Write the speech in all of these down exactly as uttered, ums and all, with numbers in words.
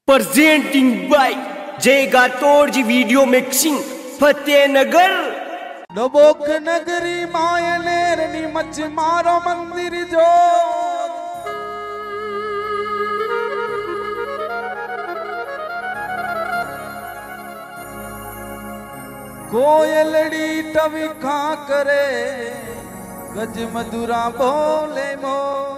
presenting by Jai Gatod ji video mixing Fatehnagar. Dabok नगरी मायनेर नी much मारो मंदिर जो कोयलड़ी टविखा करे गज मधुरा बोले मोर।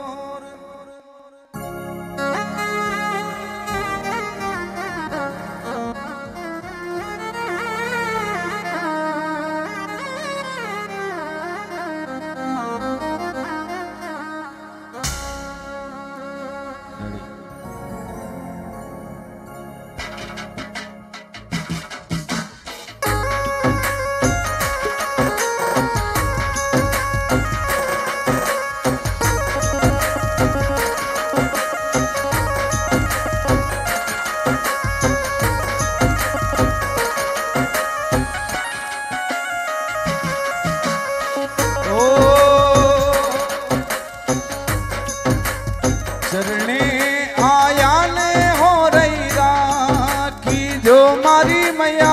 चरणे आया ने हो रही राखी जो मारी मैया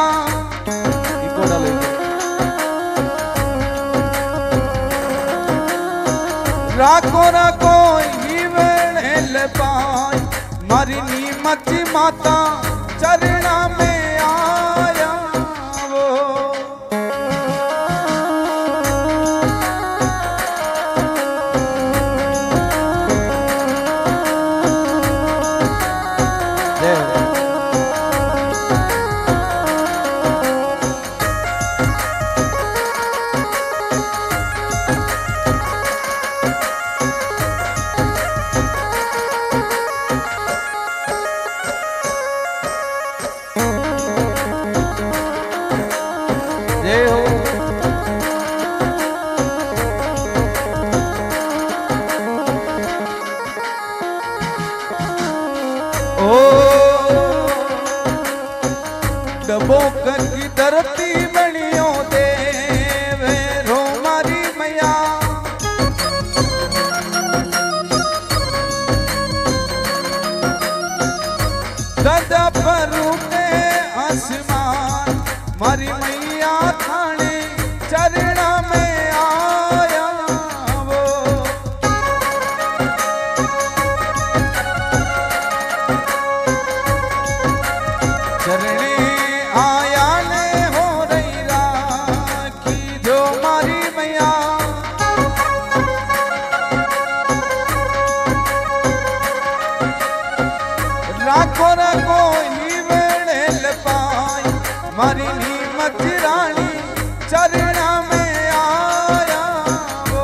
राखो राखो ही वेल पाई मारी नी मची माता चरणा में आया वो। डबोक की धरती बनियो देवे रो मारी मैया गदा पर उठे आसमान मारी मैया थाने चरणा में आया वो। चरणे राखो राखो ही वेल पाई मारी नी मचरानी चरणा में आया वो।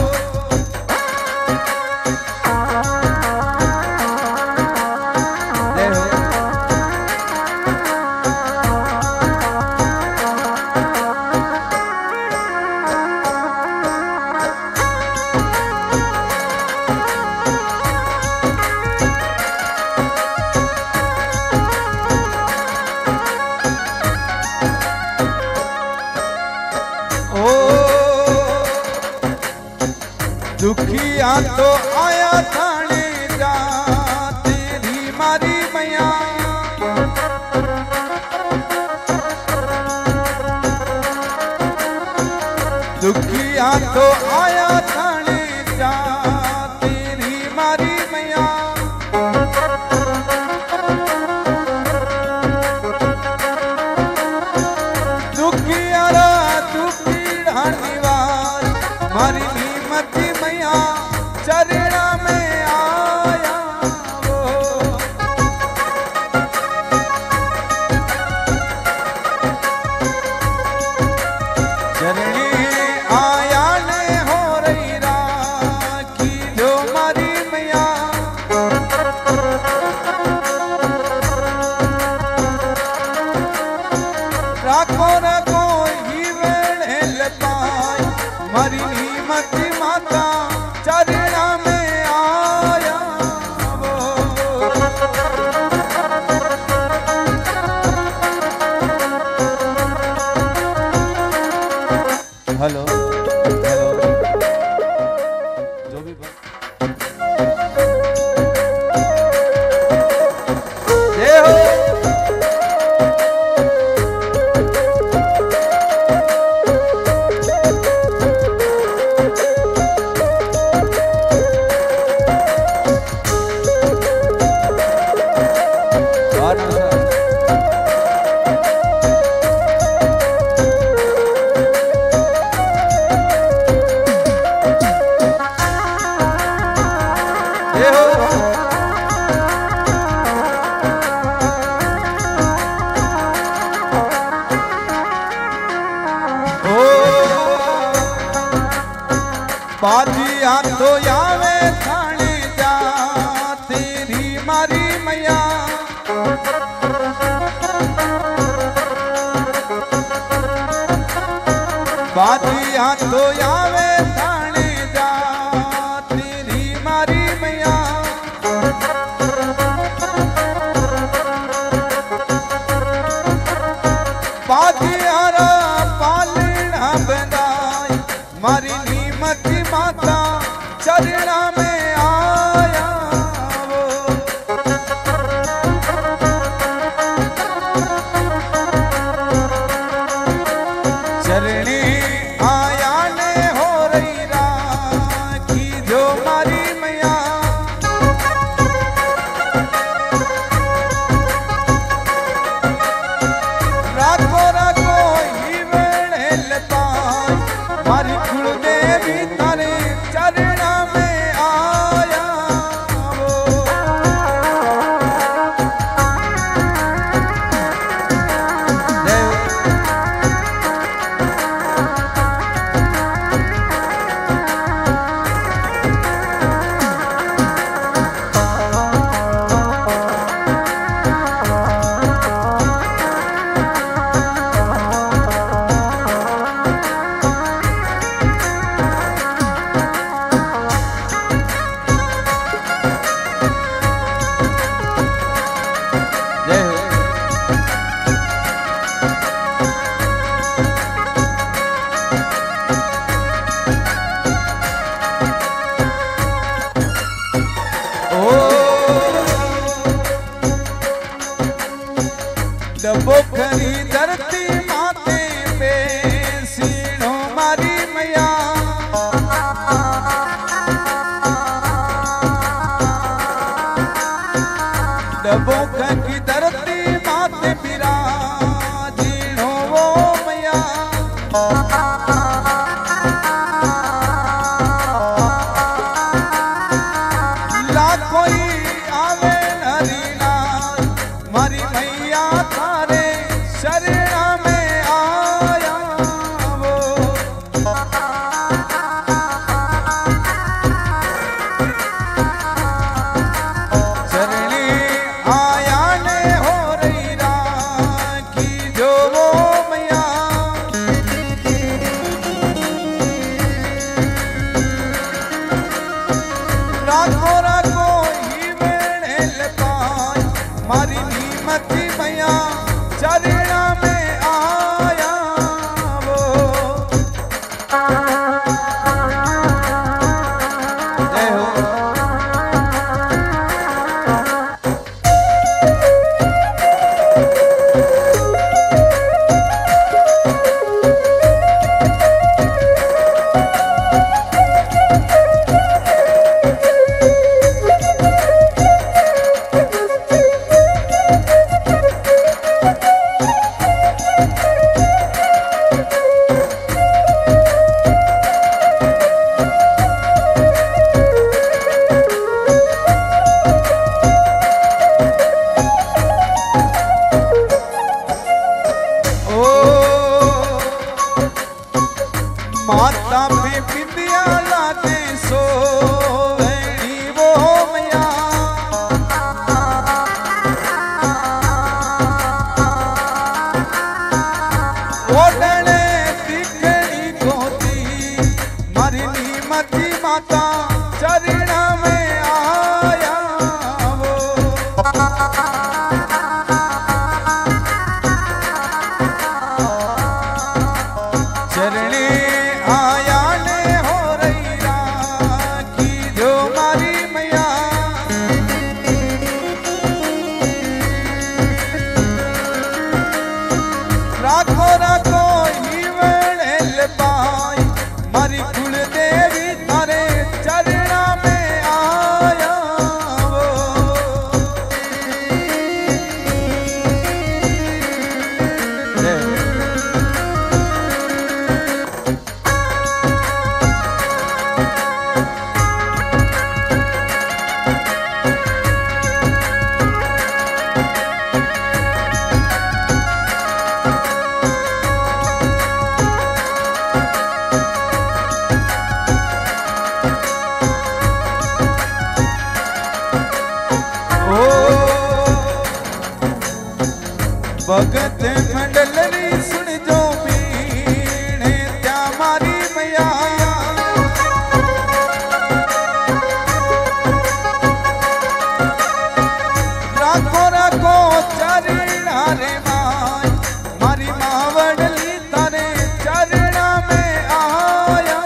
दुखिया तो आया थाने जा तेरी मारी मैया दुखिया तो आया थाने जा तेरी मारी मैया। दुखिया रा दुखी ढानीवार मारी मती मैया चरणा में आया वो। चरणे आया ने हो तो आवे थाने जा तेरी मारी मैया बातिया तो आवे थाने जा तेरी मारी मैया बातियारा पालना बंदाई मारी नीमती माता चरणा में आया वो चरणे आया ने हो रही राखी जो मारी मैया राखो राखो ही वेणे लताई मारी कुलदेवी तारे चरणा में आया वो बोखरी धरती माते पे सीणो मारी मैया बोख की धरती माते बिराजीणो वो मैया लाखों आवे हरिना मारी मैया थारे शरणा में आया वो शरणे आया ने हो रही राखी जो वो मैया राखो राखो ही वेणे लताई मारी नीमती मैया चरणा में आया वो जय हो भगत मंडलनी सुन जो मीणे त्या मारी मैया राखो राखो चरणा रे माय मारी मावड़ली तारे चरणा में आया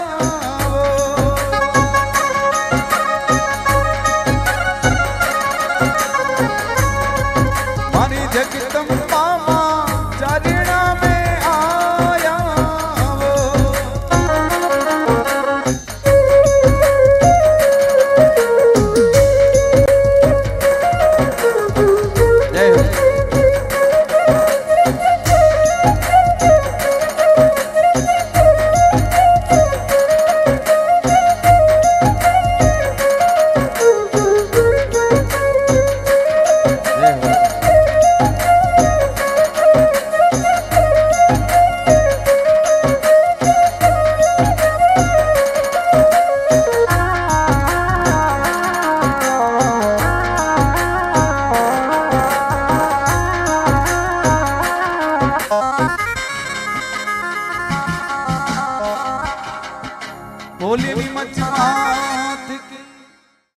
मारी जगदम्बा चरणा में आया बोली नी मच मात की